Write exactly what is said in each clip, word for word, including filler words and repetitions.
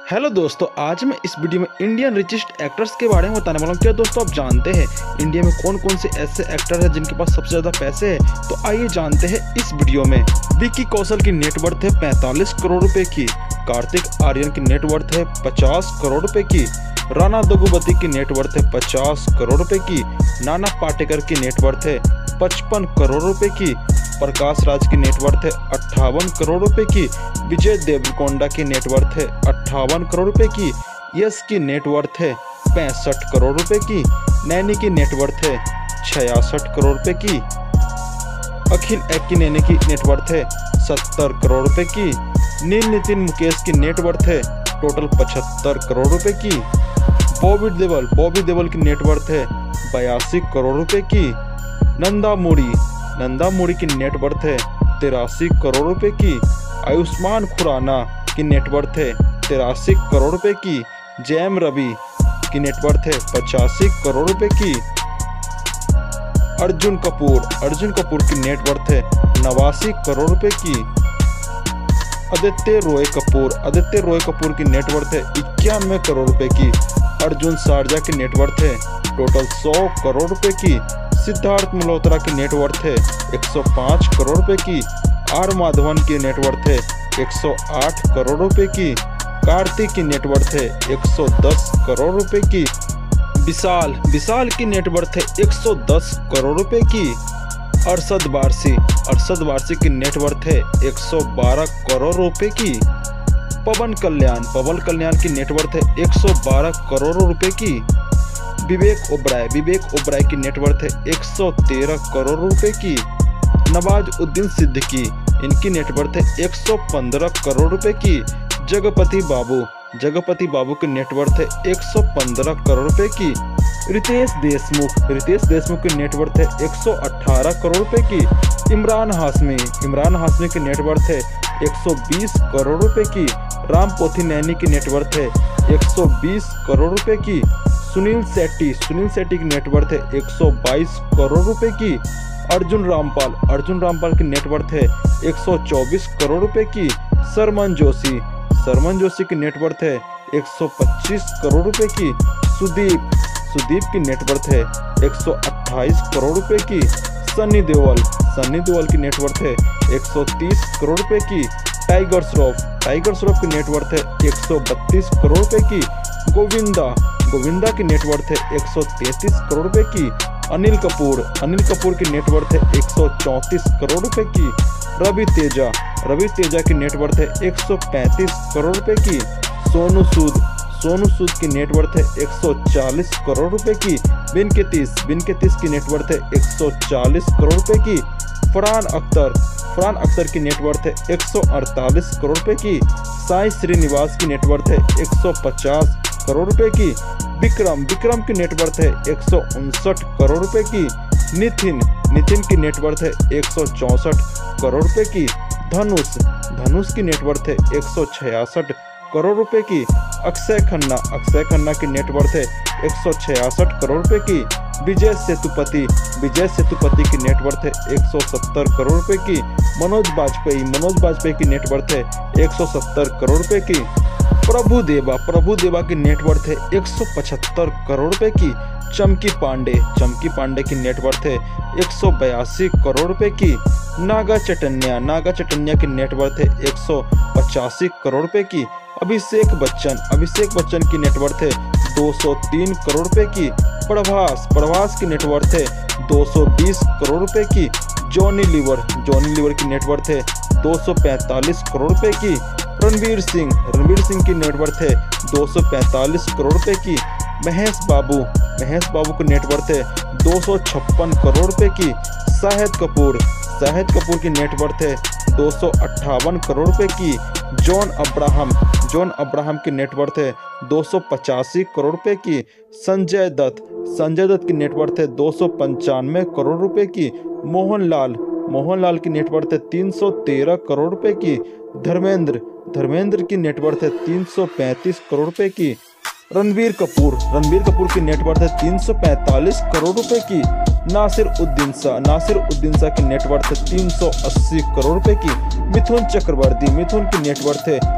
Hello दोस्तों, आज मैं इस वीडियो में इंडियन रिचेस्ट एक्टर्स के बारे में बताने वाला हूँ। क्या दोस्तों आप जानते हैं इंडिया में कौन कौन से ऐसे एक्टर हैं जिनके पास सबसे ज़्यादा पैसे हैं? तो आइए जानते हैं इस वीडियो में। विक्की कौशल की नेटवर्थ है पैंतालीस करोड़ रुपए की। कार्तिक आर्यन की नेटवर्थ है पचास करोड़ रुपए की। राणा दग्गुबाती की नेटवर्थ है पचास करोड़ रुपए की। नाना पाटेकर की नेटवर्थ है पचपन करोड़ रुपए की। प्रकाश राज की नेटवर्थ है अट्ठावन करोड़ रुपए की। विजय देवरकोंडा की नेटवर्थ है अट्ठावन करोड़ रुपए की। यश की नेटवर्थ है पैंसठ करोड़ रुपए की। नैनी की नेटवर्थ है छियासठ करोड़ रुपए की। अखिल एक्किनेनी की नेटवर्थ है सत्तर करोड़ रुपए की। नील नितिन मुकेश की नेटवर्थ है टोटल पचहत्तर करोड़ रुपए की। बॉबी देओल बॉबी देओल की नेटवर्थ है बयासी करोड़ रुपए की। नंदा मूरी नंदा मूरी की नेटवर्थ है तिरासी करोड़ रुपए की। आयुष्मान खुराना की नेटवर्थ है तिरासी करोड़ रुपए की। जैम रवि की नेटवर्थ है पचासी करोड़ रुपए की। अर्जुन कपूर अर्जुन कपूर की नेटवर्थ है नवासी करोड़ रुपए की। आदित्य रॉय कपूर आदित्य रॉय कपूर की नेटवर्थ है इक्यानवे करोड़ रुपए की। अर्जुन सारजा की नेटवर्थ है टोटल सौ करोड़ रुपए की। सिद्धार्थ मल्होत्रा की नेटवर्थ है एक सौ पाँच करोड़ रुपए की। आर माधवन की नेटवर्थ है एक सौ आठ करोड़ रुपए की। कार्तिक की नेटवर्थ है एक सौ दस करोड़ रुपए की। विशाल विशाल की नेटवर्थ है एक सौ दस करोड़ रुपए की। अरशद वारसी अरशद वारसी की नेटवर्थ है एक सौ बारह करोड़ रुपए की। पवन कल्याण पवन कल्याण की नेटवर्थ है एक सौ बारह करोड़ रुपए की। विवेक ओबराय विवेक ओबराय की नेटवर्थ है एक सौ तेरह करोड़ रुपए की। नवाजुद्दीन सिद्दीकी इनकी नेटवर्थ है एक सौ पंद्रह करोड़ रुपए की। जगपति बाबू जगपति बाबू की नेटवर्थ है एक सौ पंद्रह करोड़ रुपए की। रितेश देशमुख रितेश देशमुख की नेटवर्थ है एक सौ अठारह करोड़ रुपए की। इमरान हाशमी इमरान हाशमी की नेटवर्थ है एक सौ बीस करोड़ रुपए की। राम पोथीनैनी की नेटवर्थ है एक सौ बीस करोड़ रुपए की। सुनील शेट्टी सुनील शेट्टी की नेटवर्थ है एक सौ बाईस करोड़ रुपए की। अर्जुन रामपाल अर्जुन रामपाल की नेटवर्थ है एक सौ चौबीस करोड़ रुपए की। सरमन जोशी सरमन जोशी की नेटवर्थ है एक सौ पच्चीस करोड़ रुपए की। सुदीप सुदीप की नेटवर्थ है एक सौ अट्ठाईस करोड़ रुपए की। सनी देओल सनी देओल की नेटवर्थ है एक सौ तीस करोड़ रुपए की। टाइगर श्रॉफ टाइगर श्रॉफ की नेटवर्थ है एक सौ बत्तीस करोड़ रुपए की। गोविंदा गोविंदा की नेटवर्थ है एक सौ तैंतीस करोड़ रुपए की। अनिल कपूर अनिल कपूर की नेटवर्थ है एक सौ चौंतीस करोड़ रुपए की। रवि तेजा रवि तेजा की नेटवर्थ है एक सौ पैंतीस करोड़ रुपए की। सोनू सूद सोनू सूद की नेटवर्थ है एक सौ चालीस करोड़ रुपए की। बिनकेतीस बिनकेतीस की नेटवर्थ है एक सौ चालीस करोड़ रुपए की। फरहान अख्तर फरहान अख्तर की नेटवर्थ है एक सौ अड़तालीस करोड़ रुपए की। साई श्रीनिवास की नेटवर्थ है एक सौ पचास करोड़ रुपए की। विक्रम विक्रम की नेटवर्थ है एक सौ उनसठ करोड़ रुपए की। नितिन नितिन की नेटवर्थ है एक सौ चौंसठ करोड़ रुपए की। धनुष धनुष की नेटवर्थ है एक सौ छियासठ करोड़ रुपए की। अक्षय खन्ना अक्षय खन्ना की नेटवर्थ है एक सौ छियासठ करोड़ रुपए की। विजय सेतुपति विजय सेतुपति की नेटवर्थ है एक सौ सत्तर करोड़ रुपए की। मनोज बाजपेयी मनोज बाजपेयी की नेटवर्थ है एक सौ सत्तर करोड़ रुपए की। प्रभु देवा प्रभु देवा की नेटवर्थ है एक सौ पचहत्तर करोड़ रुपए की। चमकी पांडे चमकी पांडे की नेटवर्थ है एक सौ बयासी करोड़ रुपए की। नागा चैतन्या नागा चैतन्या की नेटवर्थ है एक सौ पचासी करोड़ रुपए की। अभिषेक बच्चन अभिषेक बच्चन की नेटवर्थ है दो सौ तीन करोड़ रुपए की। प्रभास प्रभास की नेटवर्थ है दो सौ बीस करोड़ रुपए की। जॉनी लीवर जॉनी लीवर की नेटवर्थ है दो सौ पैंतालीस करोड़ रुपए की। रणवीर सिंह रणवीर सिंह की नेटवर्थ है दो सौ पैंतालीस करोड़ रुपए की। महेश बाबू महेश बाबू की नेटवर्थ है दो सौ छप्पन करोड़ रुपए की। शाहिद कपूर शाहिद कपूर की नेटवर्थ है दो सौ अट्ठावन करोड़ रुपए की। जॉन अब्राहम जॉन अब्राहम की नेटवर्थ है दो सौ पचासी करोड़ रुपए की। संजय दत्त संजय दत्त की नेटवर्थ है दो सौ पंचानवे करोड़ रुपए की। मोहनलाल मोहनलाल की नेटवर्थ है तीन सौ तेरह करोड़ रुपए की। धर्मेंद्र धर्मेंद्र की नेटवर्थ है तीन सौ पैंतीस करोड़ रुपए की। रणबीर कपूर रणबीर कपूर की नेटवर्थ है तीन सौ पैंतालीस करोड़ रुपए की। नासिर उद्दीन शाह नासिर उद्दीन शाह की नेटवर्थ है तीन सौ अस्सी करोड़ रुपए की। मिथुन चक्रवर्ती मिथुन की नेटवर्थ है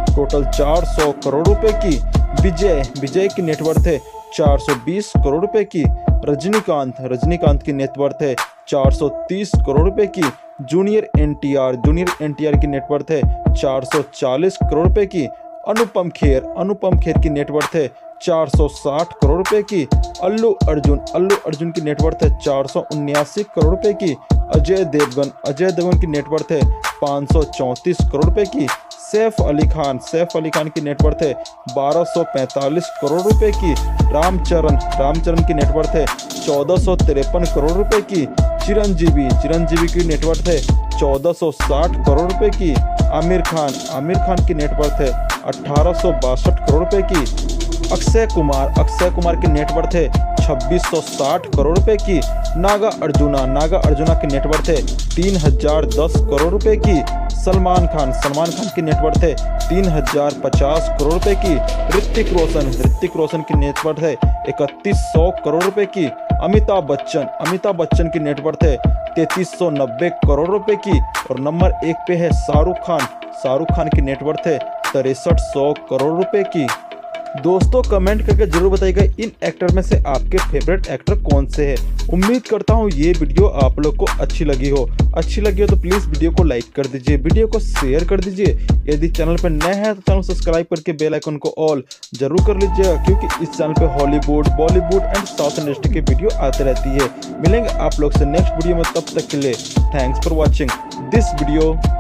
टोटल चार सौ करोड़ रुपए की। विजय विजय की नेटवर्थ है चार सौ बीस करोड़ रुपए की। रजनीकांत रजनीकांत की नेटवर्थ है चार सौ तीस करोड़ रुपए की। जूनियर एनटीआर जूनियर एनटीआर की नेटवर्थ है चार सौ चालीस करोड़ रुपए की। अनुपम खेर अनुपम खेर की नेटवर्थ है चार सौ साठ करोड़ रुपए की। अल्लू अर्जुन अल्लू अर्जुन की नेटवर्थ है चार सौ उन्यासी करोड़ रुपए की। अजय देवगन अजय देवगन की नेटवर्थ है पाँच सौ चौंतीस करोड़ रुपए की। सैफ अली खान सैफ अली खान की नेटवर्थ है बारह सौ पैंतालीस करोड़ रुपए की। रामचरण रामचरण की नेटवर्थ है चौदह सौ तिरपन करोड़ रुपए की। चिरंजीवी चिरंजीवी की नेटवर्थ है चौदह सौ साठ करोड़ रुपए की। आमिर खान आमिर खान की नेटवर्थ है अठारह सौ बासठ करोड़ रुपए की। अक्षय कुमार अक्षय कुमार की नेटवर्थ है छब्बीस सौ साठ करोड़ रुपए की। नागा अर्जुना नागा अर्जुना की नेटवर्थ है तीन हजार दस करोड़ रुपए की। सलमान खान सलमान खान की नेटवर्थ है तीन हजार पचास करोड़ रुपए की। ऋतिक रोशन ऋतिक रोशन की नेटवर्थ है इकतीस सौ करोड़ रुपए की। अमिताभ बच्चन अमिताभ बच्चन की नेटवर्थ है तैतीस सौ नब्बे करोड़ रुपए की। और नंबर एक पे है शाहरुख खान शाहरुख खान की नेटवर्थ है तिरसठ सौ करोड़ रुपए की। दोस्तों कमेंट करके जरूर बताइएगा इन एक्टर में से आपके फेवरेट एक्टर कौन से हैं। उम्मीद करता हूँ ये वीडियो आप लोग को अच्छी लगी हो अच्छी लगी हो तो प्लीज़ वीडियो को लाइक कर दीजिए, वीडियो को शेयर कर दीजिए। यदि चैनल पर नए हैं तो चैनल सब्सक्राइब करके बेल आइकन को ऑल जरूर कर लीजिएगा, क्योंकि इस चैनल पे Hollywood Bollywood and south industry की वीडियो आती रहती है। मिलेंगे आप लोग से नेक्स्ट वीडियो में, तब तक के लिए thanks for watching this video.